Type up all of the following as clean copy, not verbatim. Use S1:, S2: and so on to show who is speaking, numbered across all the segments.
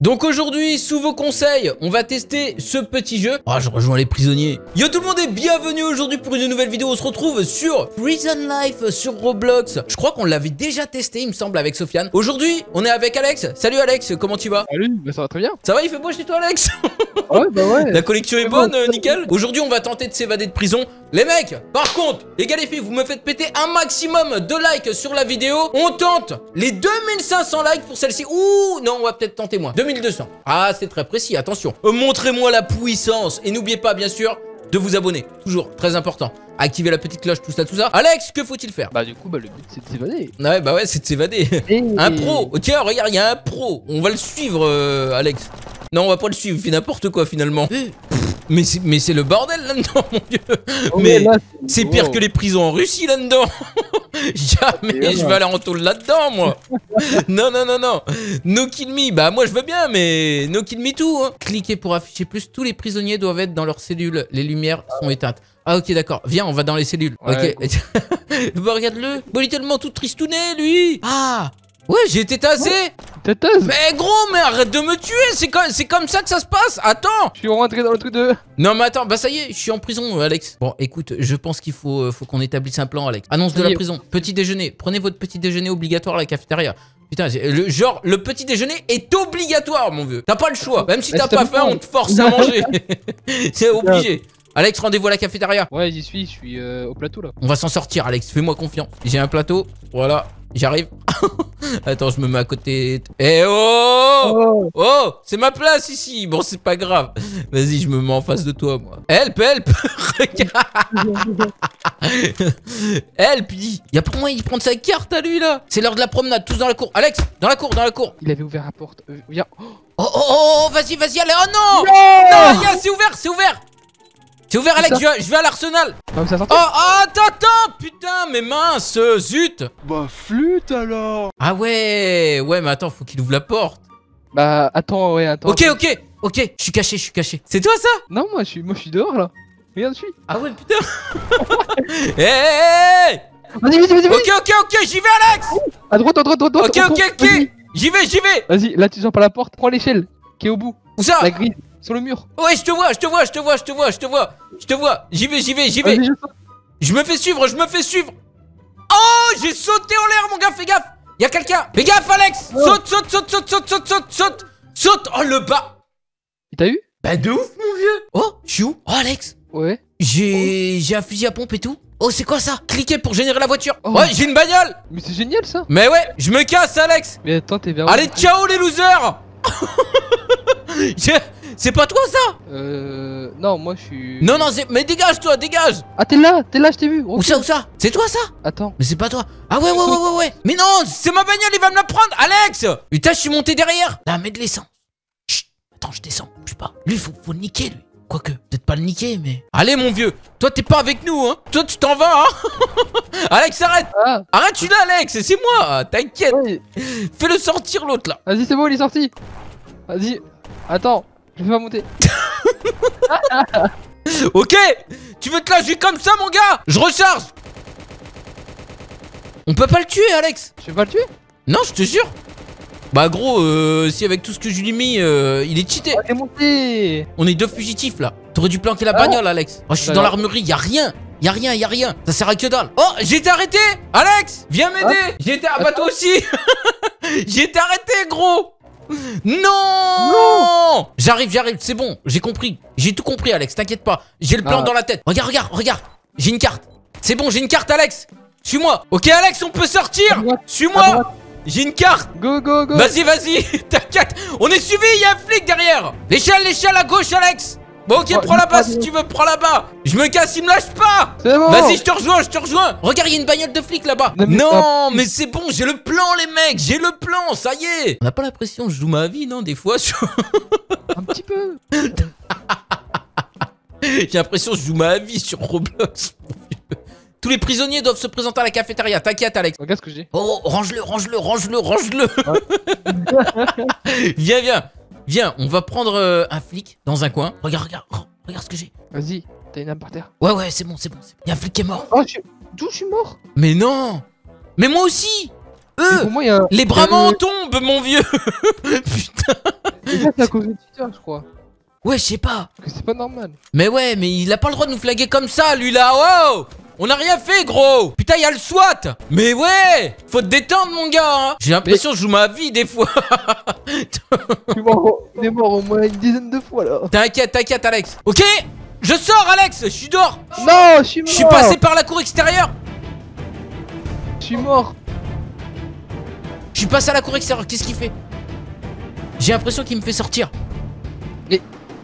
S1: Donc aujourd'hui, sous vos conseils, on va tester ce petit jeu. Ah, je rejoins les prisonniers. Yo tout le monde et bienvenue aujourd'hui pour une nouvelle vidéo. On se retrouve sur Prison Life sur Roblox. Je crois qu'on l'avait déjà testé, il me semble, avec Sofiane. Aujourd'hui, on est avec Alex. Salut Alex, comment tu vas?
S2: Salut, bah ça va très bien.
S1: Ça va, il fait beau chez toi Alex?
S2: Ouais, bah ouais.
S1: La collection est bonne, nickel. Aujourd'hui, on va tenter de s'évader de prison. Les mecs, par contre, les gars, les filles, vous me faites péter un maximum de likes sur la vidéo. On tente les 2500 likes pour celle-ci. Ouh, non, on va peut-être tenter moins. 2200. Ah, c'est très précis, attention. Montrez-moi la puissance. Et n'oubliez pas, bien sûr, de vous abonner. Toujours, très important. Activez la petite cloche, tout ça, tout ça. Alex, que faut-il faire?
S2: Bah du coup, bah le but c'est de s'évader.
S1: Ouais, bah ouais, c'est de s'évader. Un pro. Tiens, regarde, il y a un pro. On va le suivre, Alex. Non, on va pas le suivre, il fait n'importe quoi finalement. Mais c'est le bordel là-dedans, mon dieu.
S2: Oh,
S1: mais c'est pire que les prisons en Russie là-dedans. Jamais je vais aller en tôle là-dedans, moi. Non, non, non, non. No kill me. Bah, moi je veux bien, mais no kill me tout. Hein. Cliquez pour afficher plus. Tous les prisonniers doivent être dans leurs cellules. Les lumières sont éteintes. Ah, ok, d'accord. Viens, on va dans les cellules.
S2: Ouais,
S1: ok. Cool. Bah, regarde-le. Bon, il est tellement tout tristouné, lui. Ah. Ouais, j'ai été tassé. Mais gros, mais arrête de me tuer. C'est comme ça que ça se passe. Attends.
S2: Je suis rentré dans le truc de...
S1: Non mais attends, bah ça y est, je suis en prison, Alex. Bon, écoute, je pense qu'il faut qu'on établisse un plan, Alex. Annonce de la prison. Petit déjeuner. Prenez votre petit déjeuner obligatoire à la cafétéria. Putain, le petit déjeuner est obligatoire, mon vieux. T'as pas le choix. Même si t'as pas faim, on te force à manger. C'est obligé. Alex, rendez-vous à la cafétéria.
S2: Ouais, j'y suis, je suis au plateau là.
S1: On va s'en sortir, Alex, fais-moi confiance. J'ai un plateau, voilà, j'arrive. Attends, je me mets à côté. Eh oh oh, c'est ma place ici. Bon, c'est pas grave. Vas-y, je me mets en face de toi, moi. Help, help. Help, il y a pour moi, il prend sa carte à lui, là. C'est l'heure de la promenade, tous dans la cour. Alex, dans la cour, dans la cour.
S2: Il avait ouvert la porte, viens.
S1: Oh, oh, oh, vas-y, vas-y, allez. Oh non. Non, yeah, c'est ouvert, c'est ouvert. C'est ouvert, Alex, je vais à l'arsenal.
S2: Ah, ça
S1: oh, oh, attends, putain, mais mince, zut.
S3: Bah, flûte alors.
S1: Ah ouais, ouais, mais attends, faut qu'il ouvre la porte.
S2: Bah, attends, ouais, attends.
S1: Ok, ok, ok, je suis caché, je suis caché. C'est toi, ça?
S2: Non, moi, je suis dehors, là. Regarde, je suis.
S1: Ah ouais, putain. Hé,
S2: Vas-y, vas-y, vas-y.
S1: ok, ok, ok, j'y vais, Alex.
S2: À droite, à droite, à droite.
S1: Ok, ok, ok. J'y vais, j'y vais.
S2: Vas-y, là, tu sors par la porte. Prends l'échelle qui est au bout.
S1: Où ça?
S2: La grille, sur le mur.
S1: Ouais, je te vois, je te vois, je te vois, je te vois, je te vois. Je te vois, j'y vais, j'y vais, j'y vais. Je me fais suivre, je me fais suivre. Oh, j'ai sauté en l'air, mon gars, fais gaffe. Y'a quelqu'un. Fais gaffe, Alex. Saute, saute, saute, saute, saute, saute, saute, saute. Saute. Oh, le bas.
S2: Il t'a eu?
S1: Bah, de ouf, mon vieux. Oh, je suis où? Oh, Alex.
S2: Ouais.
S1: J'ai un fusil à pompe et tout. Oh, c'est quoi ça? Cliquez pour générer la voiture.
S2: Oh.
S1: Ouais, j'ai une bagnole.
S2: Mais c'est génial, ça.
S1: Mais ouais, je me casse, Alex.
S2: Mais attends, t'es vers où?
S1: Allez, ciao, les losers. C'est pas toi, ça?
S2: Non, moi, je suis...
S1: Non, non, mais dégage, toi, dégage.
S2: Ah, t'es là, je t'ai vu.
S1: Où ça, où ça? C'est toi, ça?
S2: Attends.
S1: Mais c'est pas toi. Ah ouais, ouais, ouais, ouais, ouais. Mais non, c'est ma bagnole, il va me la prendre. Alex. Putain, je suis monté derrière. Là, mets de l'essence. Chut, attends, je descends, bouge pas. Lui, faut le niquer, lui. Quoique, peut-être pas le niquer, mais... Allez, mon vieux, toi, t'es pas avec nous, hein. Toi, tu t'en vas, hein. Alex, arrête.
S2: Ah.
S1: Arrête, je suis là, Alex, c'est moi. T'inquiète.
S2: Ouais.
S1: Fais-le sortir, l'autre, là.
S2: Vas-y, c'est bon, il est sorti. Vas-y. Attends, je vais pas monter.
S1: Ok. Tu veux te la jouer comme ça, mon gars? Je recharge. On peut pas le tuer, Alex.
S2: Je vais pas le tuer?
S1: Non, je te jure. Bah gros, si avec tout ce que je lui ai mis, il est cheaté.
S2: On est monté.
S1: On est deux fugitifs là. T'aurais dû planquer la bagnole, Alex. Oh, je suis dans l'armurerie, y'a rien. Y'a rien, y'a rien. Ça sert à que dalle. Oh, j'ai été arrêté. Alex, viens m'aider. J'ai été... Ah bah toi aussi. J'ai été arrêté, gros. Non. J'arrive, j'arrive, c'est bon. J'ai compris. J'ai tout compris, Alex, t'inquiète pas. J'ai le plan dans la tête. Regarde, regarde, regarde. J'ai une carte. C'est bon, j'ai une carte, Alex. Suis-moi. Ok, Alex, on peut sortir. Suis-moi. J'ai une carte.
S2: Go, go, go.
S1: Vas-y, vas-y. T'inquiète. On est suivi, il y a un flic derrière. L'échelle à gauche, Alex. Bon, ok, prends là-bas si tu veux, prends là-bas. Je me casse, il me lâche pas.
S2: C'est bon.
S1: Vas-y, je te rejoins, je te rejoins. Regarde, il y a une bagnole de flic là-bas. Non, mais c'est bon, j'ai le plan, les mecs. J'ai le plan, ça y est. On n'a pas l'impression que je joue ma vie, non, des fois.
S2: Un petit peu.
S1: J'ai l'impression que je joue ma vie sur Roblox. Tous les prisonniers doivent se présenter à la cafétéria. T'inquiète, Alex.
S2: Regarde ce que j'ai.
S1: Oh, range-le, range-le, range-le, range-le. Ouais. Viens, viens. Viens, on va prendre un flic dans un coin. Regarde, regarde, regarde ce que j'ai.
S2: Vas-y, t'as une arme par terre.
S1: Ouais, ouais, c'est bon, c'est bon. Il y a un flic qui est mort.
S2: Oh, d'où je suis mort?
S1: Mais non. Mais moi aussi.
S2: Pour moi, y a...
S1: Les bras m'en tombent, mon vieux. Putain.
S2: ça, c'est à cause de Twitter, je crois.
S1: Ouais, je sais pas.
S2: Parce que c'est pas normal.
S1: Mais ouais, mais il a pas le droit de nous flaguer comme ça, lui là. Oh, on a rien fait, gros. Putain, il y a le SWAT. Mais ouais, faut te détendre, mon gars. Hein. J'ai l'impression que je joue ma vie des fois.
S2: Il est mort au moins une dizaine de fois là.
S1: T'inquiète, t'inquiète, Alex. Ok, je sors, Alex. Je suis dehors.
S2: Non, je suis mort.
S1: Je suis passé par la cour extérieure.
S2: Je suis mort.
S1: Je suis passé à la cour extérieure. Qu'est-ce qu'il fait? J'ai l'impression qu'il me fait sortir.
S2: Mais...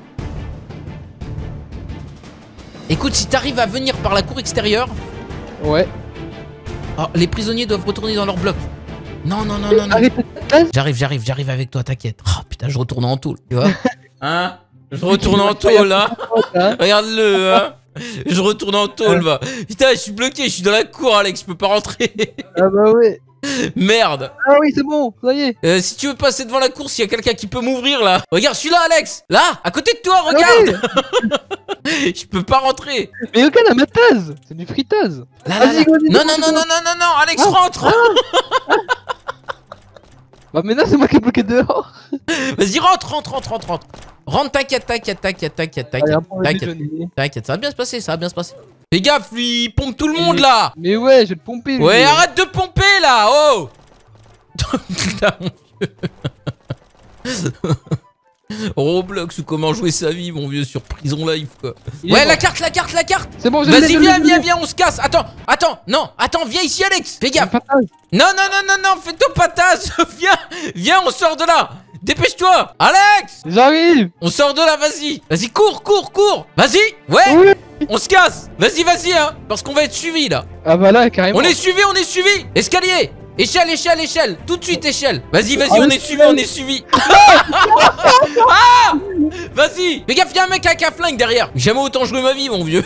S1: Écoute, si t'arrives à venir par la cour extérieure...
S2: Ouais.
S1: Oh, les prisonniers doivent retourner dans leur bloc. Non, non, non, non, non. J'arrive avec toi, t'inquiète. Oh putain, je retourne en tôle, tu vois. Hein? Je retourne en tôle, hein. Regarde-le, hein. Je retourne en tôle, va. Putain, je suis bloqué, je suis dans la cour, Alex, je peux pas rentrer.
S2: Ah bah ouais.
S1: Merde.
S2: Ah oui, c'est bon, ça y est.
S1: Si tu veux passer devant la course, il y a quelqu'un qui peut m'ouvrir là. Regarde, je suis là, Alex. Là, à côté de toi, regarde. Je peux pas rentrer.
S2: Mais regarde la mataz. C'est du fritage.
S1: Là, là, là. Non, non, non, non, non, non, non, Alex, rentre.
S2: Bah maintenant c'est moi qui ai bloqué dehors.
S1: Vas-y, rentre. Rentre, t'inquiète. T'inquiète, ça va bien se passer, Fais gaffe, lui, il pompe tout le monde là.
S2: Mais ouais, je vais te pomper. Lui.
S1: Ouais, arrête de pomper là, oh. Putain, mon vieux. Roblox ou comment jouer sa vie, mon vieux, sur Prison Life, quoi. Ouais, la carte.
S2: C'est bon,
S1: vas-y, viens, on se casse. Attends, viens ici, Alex. Fais gaffe. Non, fais-toi patate. Viens, on sort de là. Dépêche-toi, Alex.
S2: J'arrive.
S1: On sort de là, vas-y, cours. Vas-y, ouais.
S2: Oui.
S1: On se casse. Vas-y, hein, parce qu'on va être suivi là.
S2: Ah bah là, carrément.
S1: On est suivi. Escalier. Échelle. Tout de suite, échelle. Vas-y, on est suivi. Ah, vas-y. Fais gaffe, y'a un mec avec un flingue derrière. Jamais autant joué ma vie, mon vieux.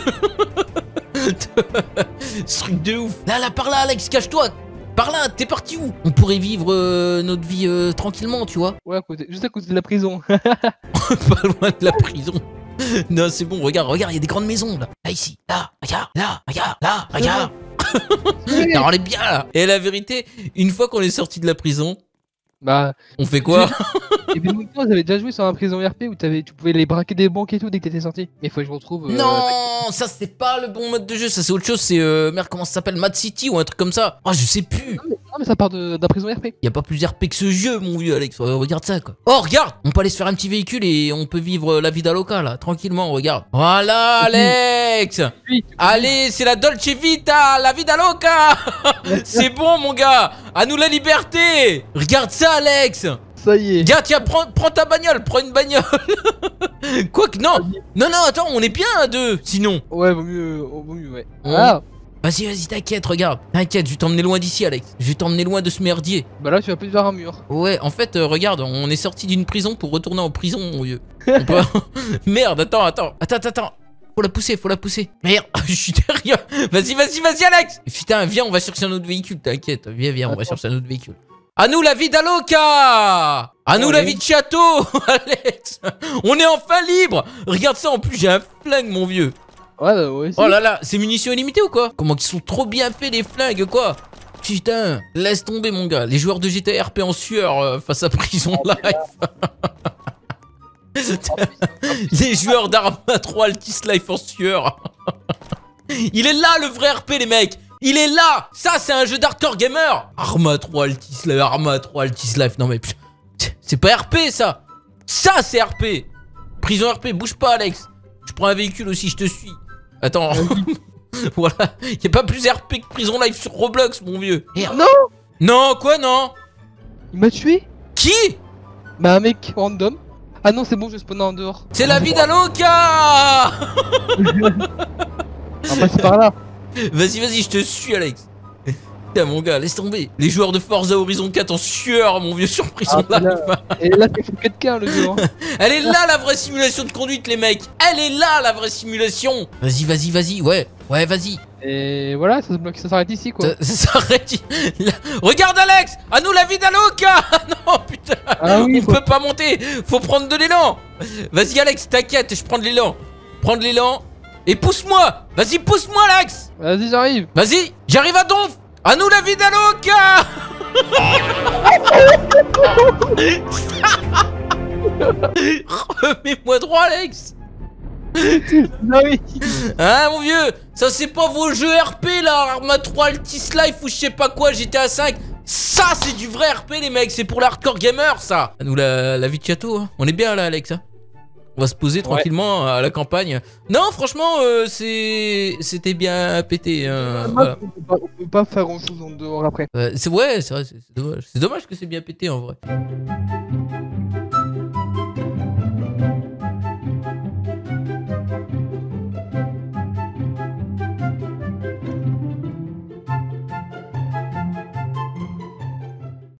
S1: Ce truc de ouf. Là, par là, Alex, cache-toi. Par là, t'es parti où? On pourrait vivre notre vie tranquillement, tu vois.
S2: Ouais, juste à côté de la prison.
S1: Pas loin de la prison. Non, c'est bon, regarde, il y a des grandes maisons là. Là, ici, là, regarde. On est bien là. Et la vérité, une fois qu'on est sorti de la prison,
S2: bah,
S1: on fait quoi?
S2: Et puis moi j'avais déjà joué sur un prison RP où tu pouvais les braquer des banques et tout dès que t'étais sorti. Mais il faut que je retrouve.
S1: Non, ça c'est pas le bon mode de jeu, ça c'est autre chose, c'est merde, comment ça s'appelle, Mad City ou un truc comme ça. Ah, je sais plus.
S2: Non mais ça part d'un prison RP.
S1: Y a pas plus RP que ce jeu, mon vieux Alex. Regarde ça quoi. Oh, regarde, on peut aller se faire un petit véhicule et on peut vivre la vida loca là, tranquillement, regarde. Voilà, Alex.
S2: Oui.
S1: Allez, c'est la Dolce Vita, la vida loca. C'est bon, mon gars. À nous la liberté. Regarde ça, Alex.
S2: Ça y est.
S1: Tiens, prends ta bagnole, prends une bagnole. Quoique, non, attends, on est bien à deux, sinon.
S2: Ouais, vaut mieux, ouais.
S1: Ah. Vas-y, t'inquiète, regarde. T'inquiète, je vais t'emmener loin d'ici, Alex. Je vais t'emmener loin de ce merdier.
S2: Bah là, tu vas plus vers un mur.
S1: Ouais, en fait, regarde, on est sorti d'une prison pour retourner en prison, mon vieux. On peut... Merde, attends. Faut la pousser. Merde, je suis derrière. Vas-y, Alex. Putain, viens, on va chercher un autre véhicule, t'inquiète. Viens, on va chercher un autre véhicule. À nous la vida loca. À nous la vie de château, Alex. On est enfin libre. Regarde ça, en plus, j'ai un flingue, mon vieux.
S2: Ouais, ouais.
S1: Oh là là, c'est munitions illimitées ou quoi? Comment qu'ils sont trop bien faits les flingues, quoi. Putain, laisse tomber, mon gars. Les joueurs de GTA RP en sueur face à Prison Life. Les joueurs d'Arma 3 Altis Life en sueur. Il est là le vrai RP, les mecs. Il est là. Ça, c'est un jeu d'hardcore gamer. Arma 3 Altis Life. Non mais putain, c'est pas RP ça. Ça, c'est RP. Prison RP, bouge pas, Alex. Je prends un véhicule aussi, je te suis. Attends. Voilà. Y'a pas plus RP que Prison Life sur Roblox, mon vieux. Merde. Non, quoi, non?
S2: Il m'a tué.
S1: Qui?
S2: Bah, un mec random. Ah non, c'est bon, je spawn en dehors.
S1: C'est la vida loca.
S2: On va passer par là.
S1: Vas-y, je te suis, Alex. Putain, mon gars, laisse tomber. Les joueurs de Forza Horizon 4 en sueur, mon vieux, sur Prison Life.
S2: Et là, c'est fait quelqu'un, le jeu.
S1: Elle est là, la vraie simulation de conduite, les mecs. Elle est là, la vraie simulation. Vas-y. Ouais, vas-y.
S2: Et voilà, ça s'arrête ici, quoi.
S1: Ça s'arrête. Regarde, Alex. À nous la vida loca. Non, putain.
S2: Ah oui,
S1: on peut pas monter. Faut prendre de l'élan. Vas-y, Alex, t'inquiète, je prends de l'élan. Prends de l'élan. Et pousse-moi. Vas-y, pousse-moi, Alex.
S2: Vas-y, j'arrive.
S1: Vas-y, j'arrive à donf. À nous la vida loca. Remets-moi droit, Alex.
S2: Non, oui.
S1: Hein, mon vieux? Ça, c'est pas vos jeux RP, là. Arma 3, Altis Life ou je sais pas quoi, GTA 5. Ça, c'est du vrai RP, les mecs. C'est pour l'hardcore gamer, ça. À nous, la vie de château. Hein. On est bien, là, Alex. Hein. On va se poser tranquillement à la campagne. Non, franchement, c'était bien pété. Voilà.
S2: On peut pas faire grand chose en dehors après.
S1: Ouais, c'est vrai, c'est dommage. C'est dommage que c'est bien pété, en vrai.